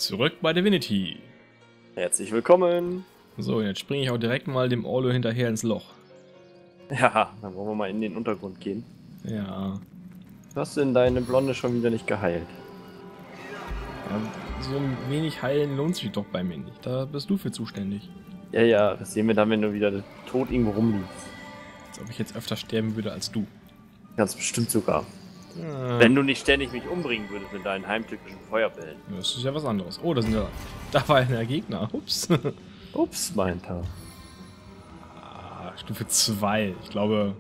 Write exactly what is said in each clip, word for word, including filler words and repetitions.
Zurück bei Divinity. Herzlich willkommen. So, jetzt springe ich auch direkt mal dem Orlo hinterher ins Loch. Ja, dann wollen wir mal in den Untergrund gehen. Ja. Du hast denn deine Blonde schon wieder nicht geheilt? Ja, so ein wenig heilen lohnt sich doch bei mir nicht. Da bist du für zuständig. Ja, ja, das sehen wir dann, wenn du wieder tot irgendwo rumliegst. Als ob ich jetzt öfter sterben würde als du. Ganz bestimmt sogar. Ja. Wenn du nicht ständig mich umbringen würdest mit deinen heimtückischen Feuerbällen. Das ist ja was anderes. Oh, da sind ja... Da war ja der Gegner. Ups. Ups, meint er. Ah, Stufe zwei. Ich glaube...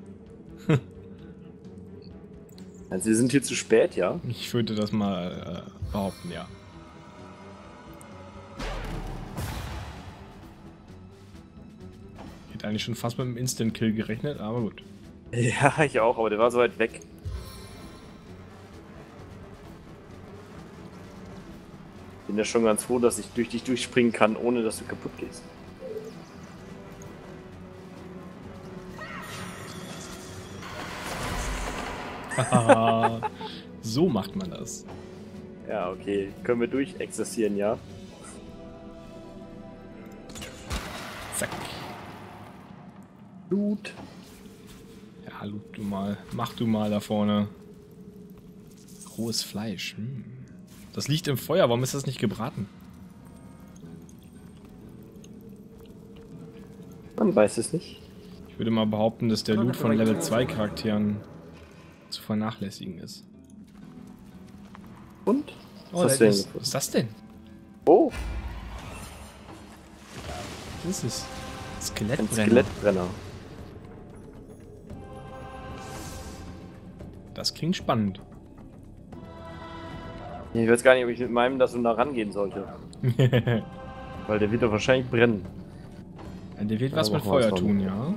Also wir sind hier zu spät, ja? Ich würde das mal äh, behaupten, ja. Ich hätte eigentlich schon fast mit einem Instant-Kill gerechnet, aber gut. Ja, ich auch, aber der war so weit weg. Bin ja schon ganz froh, dass ich durch dich durchspringen kann, ohne dass du kaputt gehst. Haha, so macht man das. Ja, okay. Können wir durchexerzieren, ja? Zack. Loot. Ja, loot du mal. Mach du mal da vorne. Rohes Fleisch. Hm. Das liegt im Feuer. Warum ist das nicht gebraten? Man weiß es nicht. Ich würde mal behaupten, dass der Loot von Level zwei Charakteren zu vernachlässigen ist. Und? Oh, Was, da hast ist, du was ist das denn? Oh, Was ist es? ein Skelettbrenner. Skelettbrenner. Das klingt spannend. Ich weiß gar nicht, ob ich mit meinem da so nah rangehen sollte. Weil der wird doch wahrscheinlich brennen. Der wird Ja, was mit machen wir Feuer es tun, mal. ja.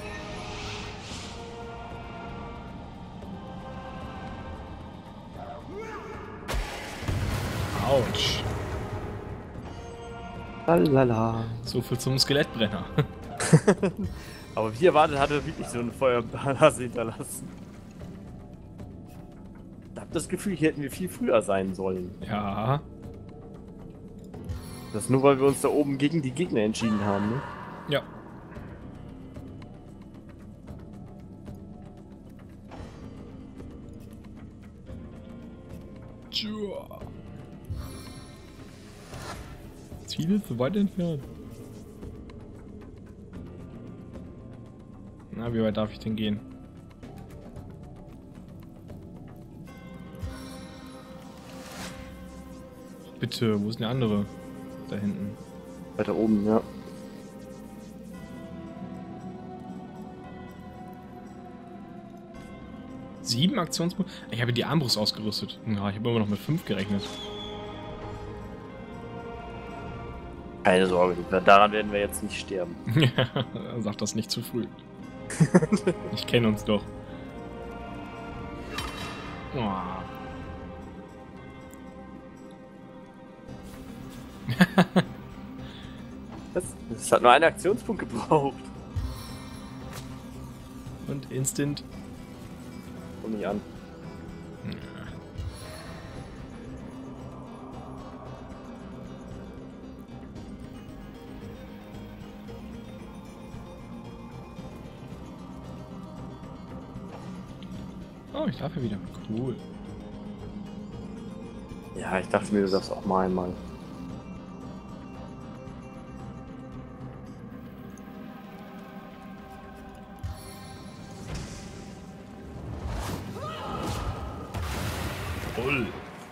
Autsch. Lalala. So viel zum Skelettbrenner. Aber wie erwartet hat er wirklich so eine Feuerblase hinterlassen. Ich hab das Gefühl, hier hätten wir viel früher sein sollen. Ja. Das nur, weil wir uns da oben gegen die Gegner entschieden haben, ne? Ja. Tja. Ziel ist so weit entfernt. Na, wie weit darf ich denn gehen? Bitte, wo ist denn der andere? Da hinten. Weiter oben, ja. Sieben Aktionspunkte? Ich habe die Armbrust ausgerüstet. Ja, ich habe immer noch mit fünf gerechnet. Keine Sorge, daran werden wir jetzt nicht sterben. Sag das nicht zu früh. Ich kenne uns doch. Oh. Das, das hat nur einen Aktionspunkt gebraucht. Und Instant. Komm nicht an. Oh, ich darf ja wieder. Cool. Ja, ich dachte mir, du darfst auch mal einmal. Toll.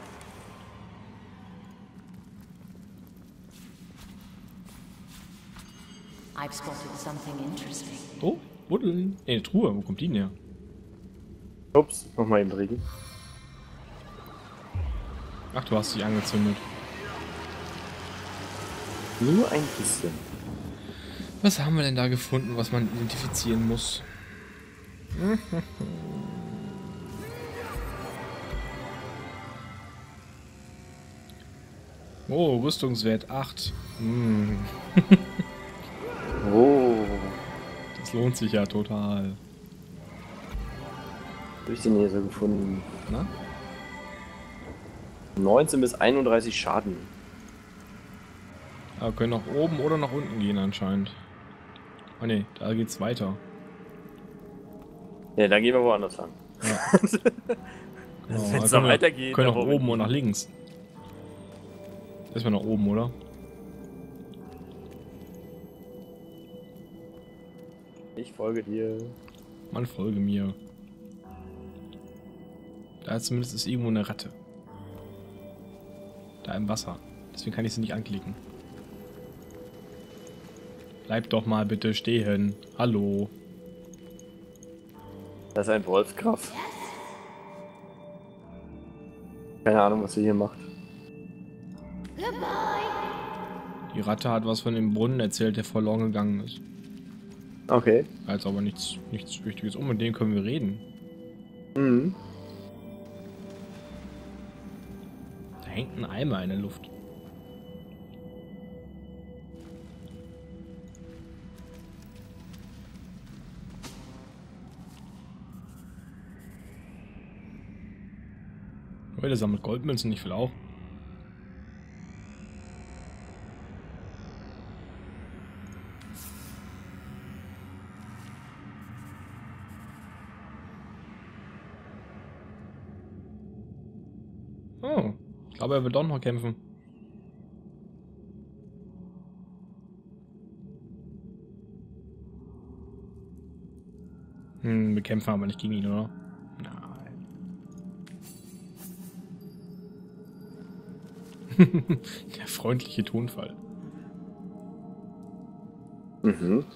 I've spotted something interesting. Oh, Buddeln. Ey, eine Truhe. Wo kommt die denn her? Ups, nochmal eben Regen. Ach, du hast sie angezündet. Nur ein bisschen. Was haben wir denn da gefunden, was man identifizieren muss? Oh, Rüstungswert acht. Hm. Oh. Das lohnt sich ja total. Wo hab ich den hier so gefunden? Na? neunzehn bis einunddreißig Schaden. Ja, wir können nach oben oder nach unten gehen anscheinend. Ah ne, da geht's weiter. Ja, dann gehen wir woanders lang. Ja. Genau, Wenn es wir noch weitergeht, können dann nach wollen wir oben und nach nicht. links. Erstmal nach oben, oder? Ich folge dir. Man folge mir. Da ist zumindest ist irgendwo eine Ratte. Da im Wasser. Deswegen kann ich sie nicht anklicken. Bleib doch mal bitte stehen. Hallo. Das ist ein Wolfsgraf. Keine Ahnung, was sie hier macht. Die Ratte hat was von dem Brunnen erzählt, der verloren gegangen ist. Okay. Als aber nichts, nichts Wichtiges. Um, mit dem können wir reden. Mhm. Da hängt ein Eimer in der Luft. Oh, der sammelt Goldmünzen, ich will auch. Oh, ich glaube, er will doch noch kämpfen. Hm, wir kämpfen aber nicht gegen ihn, oder? Nein. Der freundliche Tonfall. Mhm.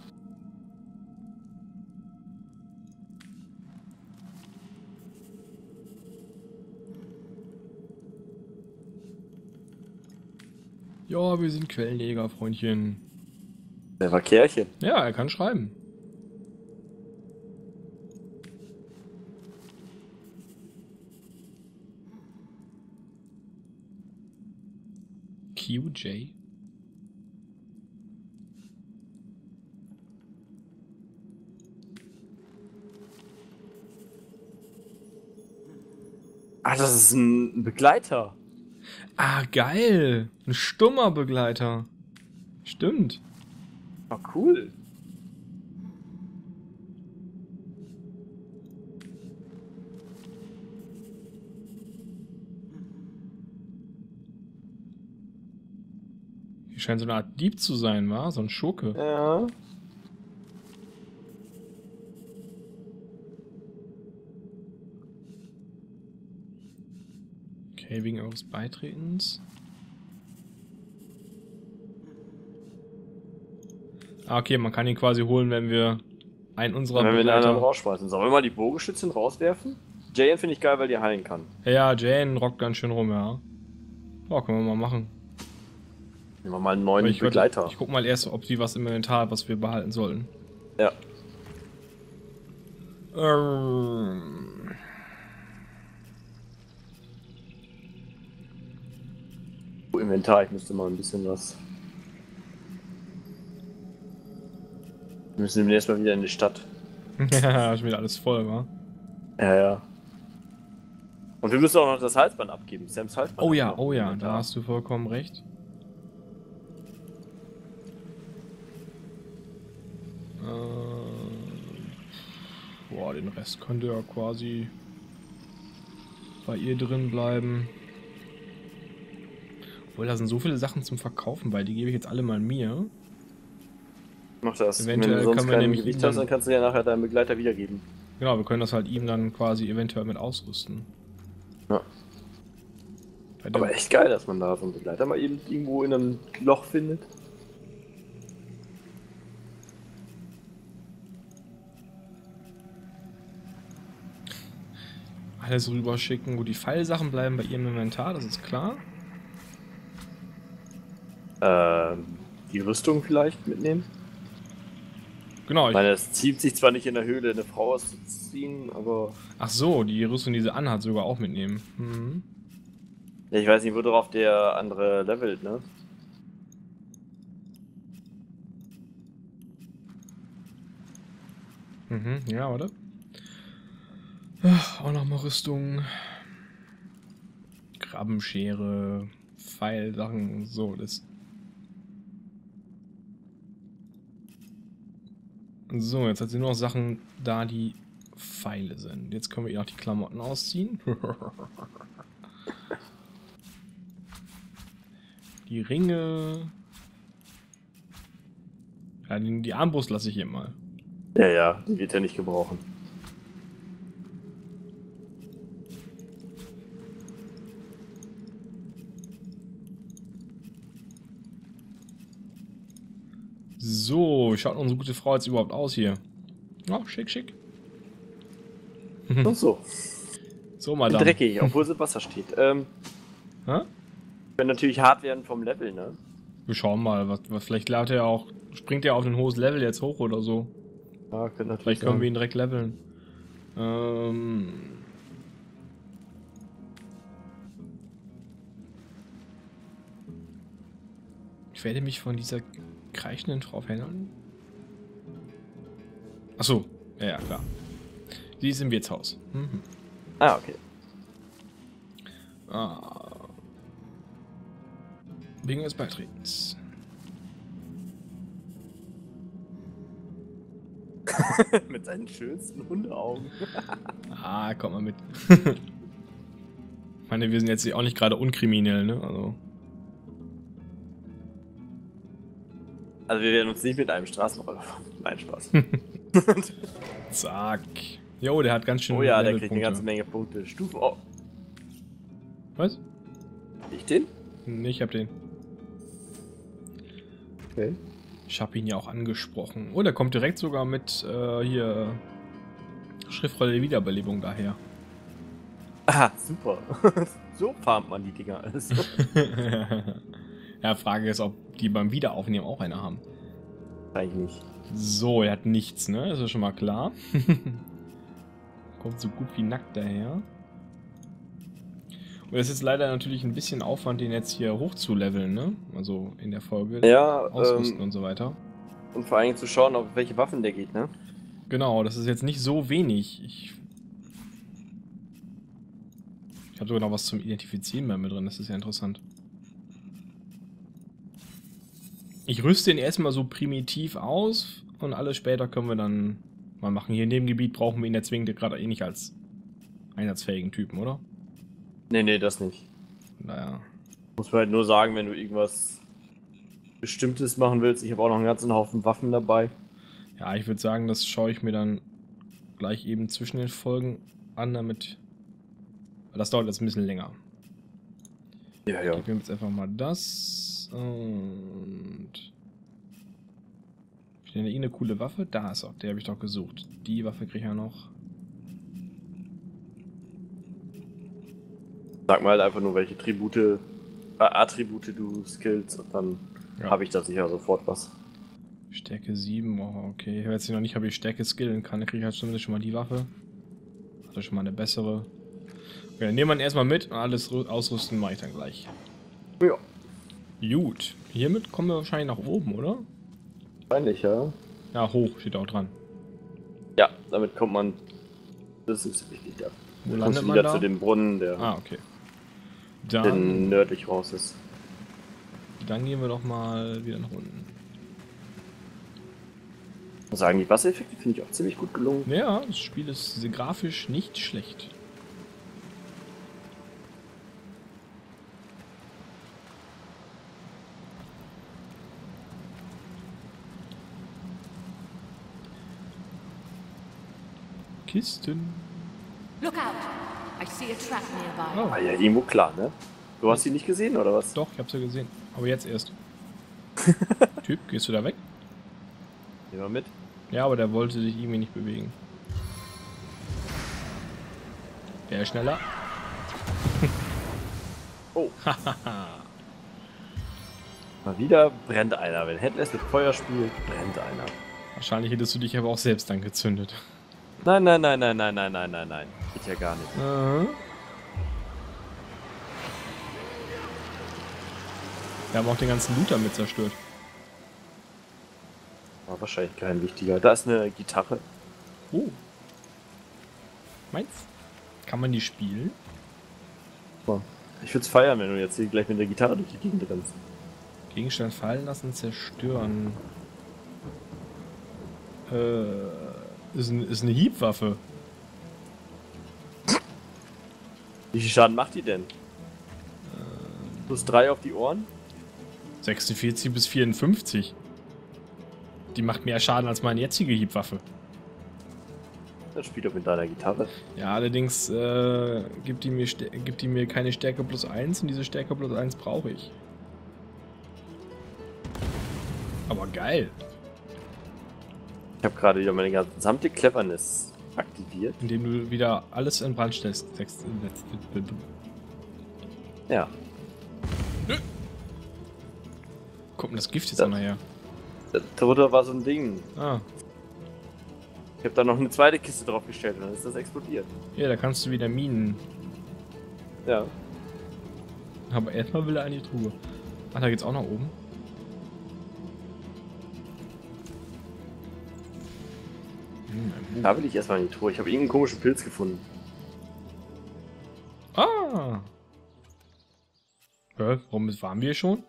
Ja, wir sind Quellenjäger, Freundchen. Der war Kärchen. Ja, er kann schreiben. Q J. Ah, das ist ein Begleiter. Ah, geil. Ein stummer Begleiter. Stimmt. Oh, cool. Hier scheint so eine Art Dieb zu sein, wa? So ein Schurke. Ja. Okay, wegen eures Beitretens. Ah, okay, man kann ihn quasi holen, wenn wir einen unserer Wenn wir den Begleiter... anderen rausschmeißen. Sollen wir mal die Bogenschützen rauswerfen? Jayen finde ich geil, weil die heilen kann. Ja, Jane rockt ganz schön rum, ja. Boah, können wir mal machen. Nehmen wir mal einen neuen Aber ich würd- Begleiter. Ich guck mal erst, ob die was im Inventar hat, was wir behalten sollten. Ja. Ähm... Oh, Inventar, ich müsste mal ein bisschen was. Wir müssen demnächst mal wieder in die Stadt. Ja, schon wieder alles voll, wa? Ja, ja. Und wir müssen auch noch das Halsband abgeben. Sams Halsband. Oh hat ja, noch oh ja, Inventar. da hast du vollkommen recht. Ähm, boah, den Rest könnte ja quasi bei ihr drin bleiben. Obwohl, da sind so viele Sachen zum Verkaufen bei, die gebe ich jetzt alle mal mir. Mach das. Eventuell Wenn du sonst können wir kein nämlich Gewicht ihn hast, dann- dann kannst du ja nachher deinen Begleiter wiedergeben. Genau, wir können das halt ihm dann quasi eventuell mit ausrüsten. Ja. Bei der- Aber echt geil, dass man da so einen Begleiter mal eben irgendwo in einem Loch findet. Alles rüberschicken. Gut, die Pfeilsachen bleiben bei ihrem Inventar, das ist klar. Ähm, die Rüstung vielleicht mitnehmen. Genau, Ich ich, meine, es zieht sich zwar nicht in der Höhle, eine Frau auszuziehen, aber. ach so, die Rüstung, die sie anhat, sogar auch mitnehmen. Mhm. Ja, ich weiß nicht, worauf der andere levelt, ne? Mhm, ja, warte. Ach, auch nochmal Rüstung. Krabbenschere, Pfeilsachen, so, das So, jetzt hat sie nur noch Sachen da, die Pfeile sind. Jetzt können wir ihr auch die Klamotten ausziehen. Die Ringe. Ja, die, die Armbrust lasse ich hier mal. Ja, ja, die wird ja nicht gebrauchen. So, schaut unsere gute Frau jetzt überhaupt aus hier? Oh, schick, schick. Und so. So, Madame. Dreckig, obwohl sie im Wasser steht. Ähm, Hä? Wenn natürlich hart werden vom Level, ne? Wir schauen mal, was, was vielleicht lädt er auch, springt er auf ein hohes Level jetzt hoch oder so. Ja, könnte natürlich Vielleicht können sein. wir ihn direkt leveln. Ähm. Ich werde mich von dieser kreischenden Frau fernhalten. Achso, ja, ja, klar. Sie ist im Wirtshaus. Mhm. Ah, okay. Ah. Wegen des Beitretens. Mit seinen schönsten Hundeaugen. Ah, kommt mal mit. Ich meine, wir sind jetzt auch nicht gerade unkriminell, ne? Also. Also wir werden uns nicht mit einem Straßenroller fahren. Nein, Spaß. Zack. Jo, der hat ganz schön. Oh ja, der kriegt Levelpunkte. eine ganze Menge Punkte. Stufe. Oh. Was? Ich den? Nee, ich hab den. Okay. Ich habe ihn ja auch angesprochen. Oh, der kommt direkt sogar mit äh, hier Schriftrolle der Wiederbelebung daher. Ah, super. So farmt man die Dinger alles. Ja, Frage ist, ob die beim Wiederaufnehmen auch eine haben. Eigentlich nicht. So, er hat nichts, ne? Das ist schon mal klar. Kommt so gut wie nackt daher. Und es ist leider natürlich ein bisschen Aufwand, den jetzt hier hoch zu leveln, ne? Also in der Folge. Ja, Ausrüsten ähm, und so weiter. und vor allem zu schauen, auf welche Waffen der geht, ne? Genau, das ist jetzt nicht so wenig. Ich, ich habe sogar noch was zum Identifizieren bei mir drin, das ist ja interessant. Ich rüste ihn erstmal so primitiv aus und alles später können wir dann mal machen. Hier in dem Gebiet brauchen wir ihn ja zwingend gerade eh nicht als einsatzfähigen Typen, oder? Nee, nee, das nicht. Naja. Muss man halt nur sagen, wenn du irgendwas Bestimmtes machen willst. Ich habe auch noch einen ganzen Haufen Waffen dabei. Ja, ich würde sagen, das schaue ich mir dann gleich eben zwischen den Folgen an, damit... Das dauert jetzt ein bisschen länger. Ja, ja. Ich gebe jetzt einfach mal das und... Ich nenne eine coole Waffe. Da ist auch, der habe ich doch gesucht. Die Waffe kriege ich ja noch. Sag mal halt einfach nur, welche Tribute, äh, Attribute du skillst und dann Ja. habe ich da sicher sofort was. Stärke sieben, oh, okay. Ich weiß noch nicht, ob ich Stärke skillen kann. Da kriege ich halt zumindest schon mal die Waffe. Also schon mal eine bessere. Okay, dann nehmen wir ihn erstmal mit und alles ausrüsten mache ich dann gleich. Ja. Gut. Hiermit kommen wir wahrscheinlich nach oben, oder? Wahrscheinlich, ja. Ja, hoch steht auch dran. Ja, damit kommt man. Das ist wichtig, ja. Wo Dann landet kommst du man wieder da? zu dem Brunnen, der Ah, okay. der Dann, nördlich raus ist. dann gehen wir doch mal wieder nach unten. Ich muss sagen, die Wassereffekte finde ich auch ziemlich gut gelungen. Ja, das Spiel ist grafisch nicht schlecht. Kisten. Look out! I see a trap nearby. Oh, Ah ja, irgendwo klar, ne? Du hast sie nicht gesehen, oder was? doch, ich hab's ja gesehen. Aber jetzt erst. Typ, gehst du da weg? Nehmen wir mit. Ja, aber der wollte sich irgendwie nicht bewegen. Der ist schneller. Oh. Mal wieder brennt einer. Wenn Headless mit Feuer spielt, brennt einer. Wahrscheinlich hättest du dich aber auch selbst angezündet. Nein, nein, nein, nein, nein, nein, nein, nein, nein. Geht ja gar nicht. Mhm. Wir haben auch den ganzen Loot damit zerstört. War wahrscheinlich kein wichtiger. Da ist eine Gitarre. Oh. Meinst? Kann man die spielen? Ich würde es feiern, wenn du jetzt hier gleich mit der Gitarre durch die Gegend rennst. Gegenstand fallen lassen, zerstören. Äh, ist, ein, ist eine Hiebwaffe. Wie viel Schaden macht die denn? Plus drei auf die Ohren? sechsundvierzig bis vierundfünfzig. Die macht mehr Schaden als meine jetzige Hiebwaffe. Dann spiel doch mit deiner Gitarre. Ja, allerdings äh, gibt, die mir gibt die mir keine Stärke plus eins und diese Stärke plus eins brauche ich. Aber geil. Ich habe gerade wieder meine gesamte Cleverness aktiviert. Indem du wieder alles in Brand stellst. Ja. Guck mal, das Gift jetzt Das- auch nachher. Darunter war so ein Ding. Ah, Ich habe da noch eine zweite Kiste draufgestellt und dann ist das explodiert. ja, da kannst du wieder Minen. Ja. Aber erstmal will er an die Truhe. Ach, da geht's auch nach oben. Hm, ein Buch. Da will ich erstmal in die Truhe. Ich habe irgendeinen komischen Pilz gefunden. Ah! Hä? Warum waren wir schon?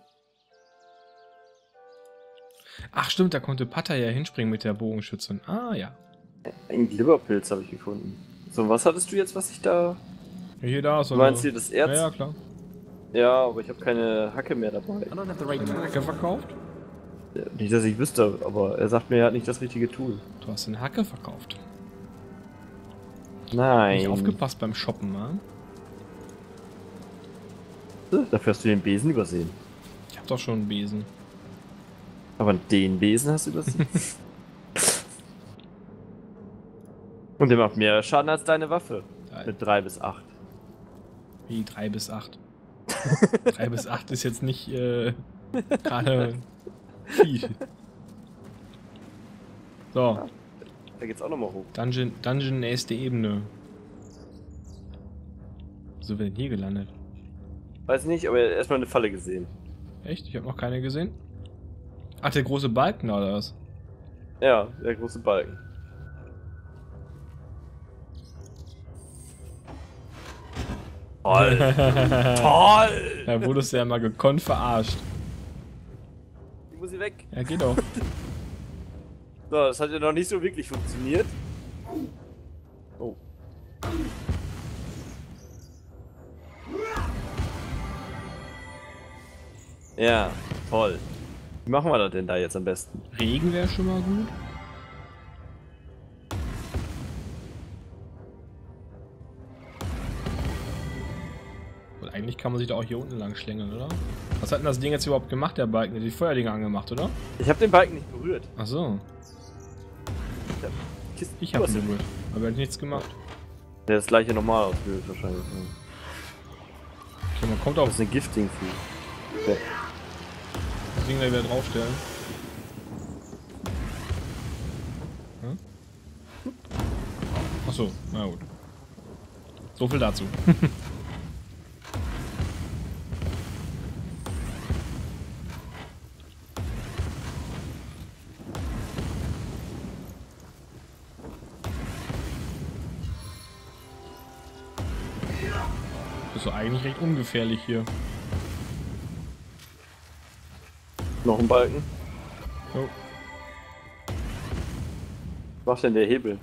Ach stimmt, da konnte Patta ja hinspringen mit der Bogenschützin. Ah ja. Einen Glibberpilz habe ich gefunden. So, was hattest du jetzt, was ich da... Hier, da ist Du so meinst eine- hier das Erz? Ja, ja, klar. Ja, aber ich habe keine Hacke mehr dabei. Hast du eine Hacke verkauft? Ja, nicht, dass ich wüsste, aber er sagt mir, er hat nicht das richtige Tool. Du hast eine Hacke verkauft. Nein. Nicht aufgepasst beim Shoppen, Mann. Dafür hast du den Besen übersehen. Ich hab doch schon einen Besen. Aber den Besen hast du übersehen. Und der macht mehr Schaden als deine Waffe. Mit drei bis acht. Wie drei bis acht. drei bis acht ist jetzt nicht äh, gerade viel. So, Da geht's auch nochmal hoch. Dungeon, Dungeon nächste Ebene. So werden hier gelandet. Weiß nicht, aber er hat erstmal eine Falle gesehen. Echt? Ich habe noch keine gesehen. Ach, der große Balken oder was? Ja, der große Balken. Toll! Toll! Da wurdest du ja mal gekonnt verarscht. Ich muss hier weg. Ja, geht doch. So, das hat ja noch nicht so wirklich funktioniert. Oh. Ja, toll. Wie machen wir das denn da jetzt am besten? Regen wäre schon mal gut. Und eigentlich kann man sich da auch hier unten lang schlängeln, oder? Was hat denn das Ding jetzt überhaupt gemacht, der Balken? Der hat die Feuerdinger angemacht, oder? Ich habe den Balken nicht berührt. Ach so. Ich hab Kisten Ich habe ihn übersehen. berührt. Aber er hat nichts gemacht. Der das gleiche normal ausbildet wahrscheinlich. Okay, man kommt Das auf ist eine Gifting für. Okay. das Ding da wieder draufstellen. Hm? Ach so, na gut. So viel dazu. Das ist doch eigentlich recht ungefährlich hier. Noch ein Balken. Jo. Was macht denn der Hebel?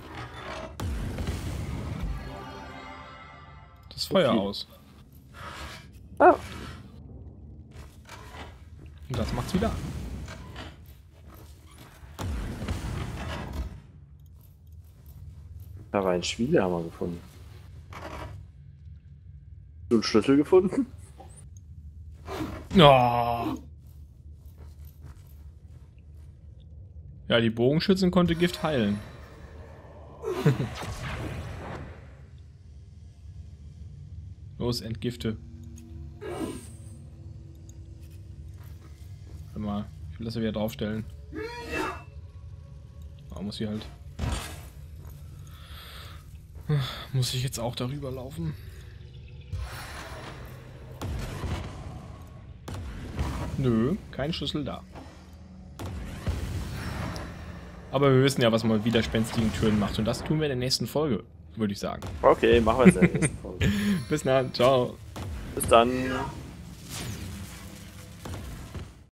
Das Feuer Okay. aus. Ah, Und das macht's wieder an. da war ein Schmielehammer gefunden. Hast du einen Schlüssel gefunden? Oh. Ja, die Bogenschützin konnte Gift heilen. Los, entgifte. Warte mal, ich will das ja wieder draufstellen. Aber muss ich halt. Muss ich jetzt auch darüber laufen? Nö, kein Schlüssel da. Aber wir wissen ja, was man mit widerspenstigen Türen macht. Und das tun wir in der nächsten Folge, würde ich sagen. Okay, machen wir es in der nächsten Folge. Bis dann, ciao. Bis dann.